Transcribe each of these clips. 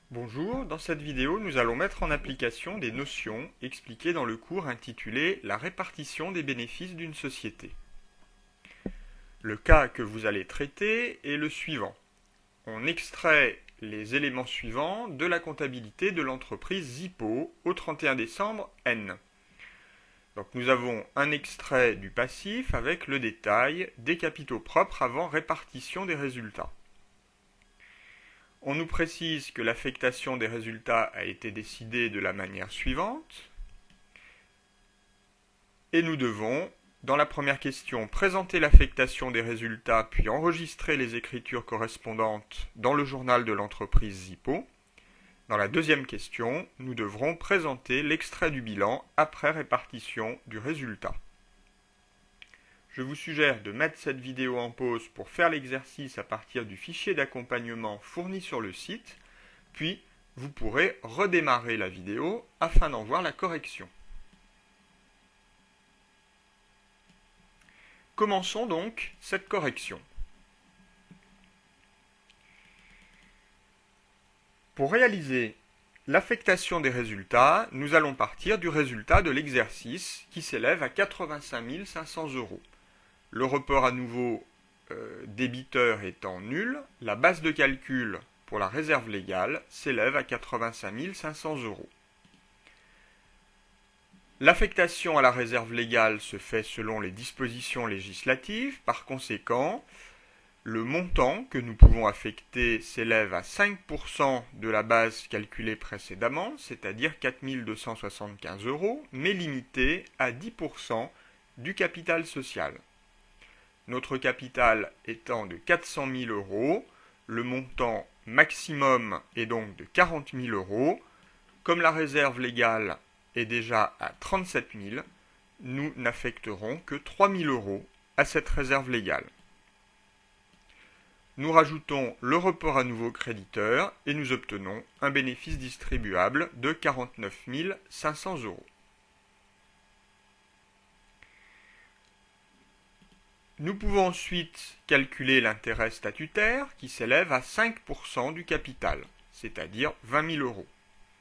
Bonjour, dans cette vidéo, nous allons mettre en application des notions expliquées dans le cours intitulé La répartition des bénéfices d'une société. Le cas que vous allez traiter est le suivant. On extrait les éléments suivants de la comptabilité de l'entreprise Zippo au 31 décembre N. Donc nous avons un extrait du passif avec le détail des capitaux propres avant répartition des résultats. On nous précise que l'affectation des résultats a été décidée de la manière suivante. Et nous devons, dans la première question, présenter l'affectation des résultats puis enregistrer les écritures correspondantes dans le journal de l'entreprise Zippo. Dans la deuxième question, nous devrons présenter l'extrait du bilan après répartition du résultat. Je vous suggère de mettre cette vidéo en pause pour faire l'exercice à partir du fichier d'accompagnement fourni sur le site, puis vous pourrez redémarrer la vidéo afin d'en voir la correction. Commençons donc cette correction. Pour réaliser l'affectation des résultats, nous allons partir du résultat de l'exercice qui s'élève à 85 500 €. Le report à nouveau débiteur étant nul, la base de calcul pour la réserve légale s'élève à 85 500 €. L'affectation à la réserve légale se fait selon les dispositions législatives. Par conséquent, le montant que nous pouvons affecter s'élève à 5% de la base calculée précédemment, c'est-à-dire 4 275 €, mais limité à 10% du capital social. Notre capital étant de 400 000 €, le montant maximum est donc de 40 000 €. Comme la réserve légale est déjà à 37 000, nous n'affecterons que 3 000 € à cette réserve légale. Nous rajoutons le report à nouveau créditeur et nous obtenons un bénéfice distribuable de 49 500 €. Nous pouvons ensuite calculer l'intérêt statutaire qui s'élève à 5% du capital, c'est-à-dire 20 000 €.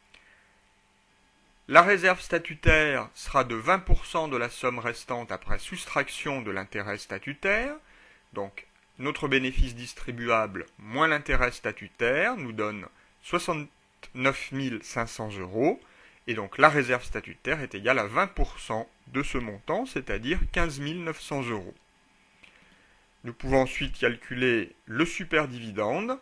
La réserve statutaire sera de 20% de la somme restante après soustraction de l'intérêt statutaire. Donc, notre bénéfice distribuable moins l'intérêt statutaire nous donne 69 500 €. Et donc, la réserve statutaire est égale à 20% de ce montant, c'est-à-dire 15 900 €. Nous pouvons ensuite calculer le superdividende.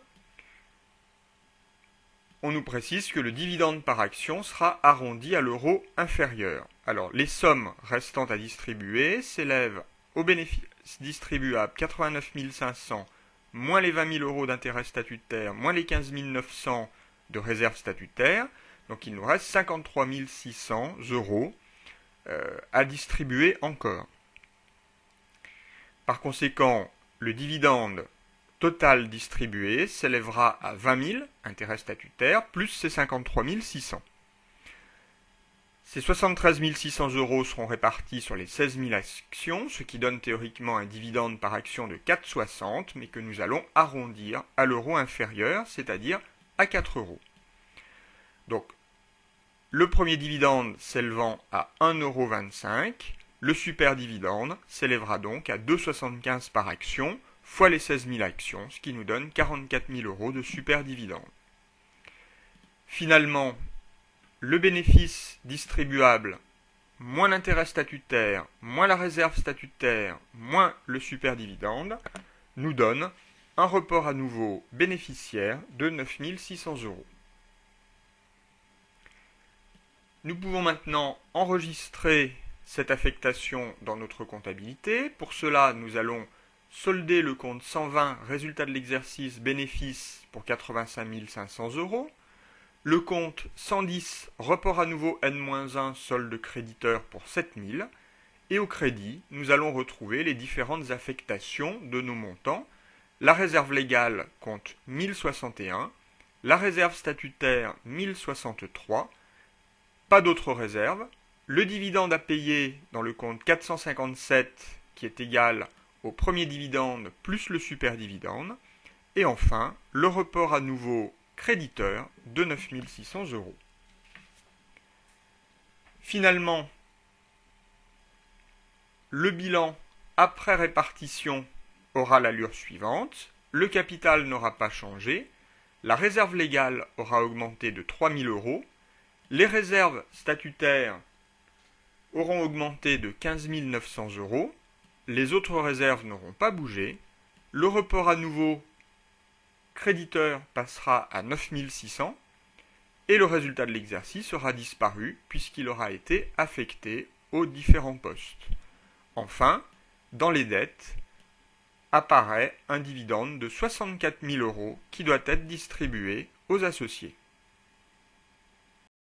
On nous précise que le dividende par action sera arrondi à l'euro inférieur. Alors, les sommes restantes à distribuer s'élèvent au bénéfice distribuable 89 500 moins les 20 000 € d'intérêt statutaire moins les 15 900 de réserve statutaire. Donc, il nous reste 53 600 € à distribuer encore. Par conséquent, le dividende total distribué s'élèvera à 20 000, intérêt statutaire, plus ces 53 600. Ces 73 600 € seront répartis sur les 16 000 actions, ce qui donne théoriquement un dividende par action de 4,60, mais que nous allons arrondir à l'euro inférieur, c'est-à-dire à 4 €. Donc, le premier dividende s'élevant à 1,25 €, le superdividende s'élèvera donc à 2,75 € par action, fois les 16 000 actions, ce qui nous donne 44 000 € de superdividende. Finalement, le bénéfice distribuable, moins l'intérêt statutaire, moins la réserve statutaire, moins le superdividende, nous donne un report à nouveau bénéficiaire de 9 600 €. Nous pouvons maintenant enregistrer cette affectation dans notre comptabilité. Pour cela, nous allons solder le compte 120, résultat de l'exercice, bénéfice pour 85 500 €. Le compte 110, report à nouveau N-1, solde créditeur pour 7 000. Et au crédit, nous allons retrouver les différentes affectations de nos montants. La réserve légale compte 1061, la réserve statutaire 1063, pas d'autres réserves. Le dividende à payer dans le compte 457 qui est égal au premier dividende plus le superdividende. Et enfin, le report à nouveau créditeur de 9 600 €. Finalement, le bilan après répartition aura l'allure suivante. Le capital n'aura pas changé. La réserve légale aura augmenté de 3 000 €. Les réserves statutaires auront augmenté de 15 900 €. Les autres réserves n'auront pas bougé. Le report à nouveau créditeur passera à 9 600 et le résultat de l'exercice aura disparu puisqu'il aura été affecté aux différents postes. Enfin, dans les dettes, apparaît un dividende de 64 000 € qui doit être distribué aux associés.